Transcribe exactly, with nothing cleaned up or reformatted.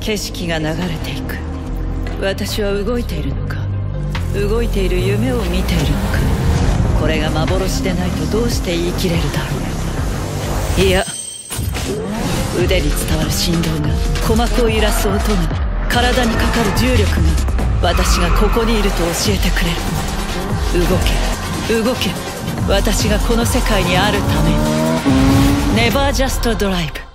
景色が流れていく。私は動いているのか、動いている夢を見ているのか。これが幻でないとどうして言い切れるだろう。いや、腕に伝わる振動が、鼓膜を揺らす音が、体にかかる重力が、私がここにいると教えてくれる。動け、動け。私がこの世界にあるために。ネバージャストドライブ。